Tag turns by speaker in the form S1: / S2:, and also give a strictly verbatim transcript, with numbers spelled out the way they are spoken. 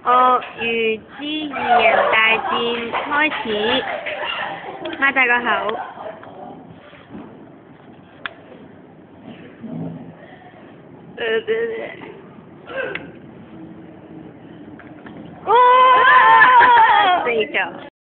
S1: 鱷魚之二人大戰開始，擘大個口。哇！死咗。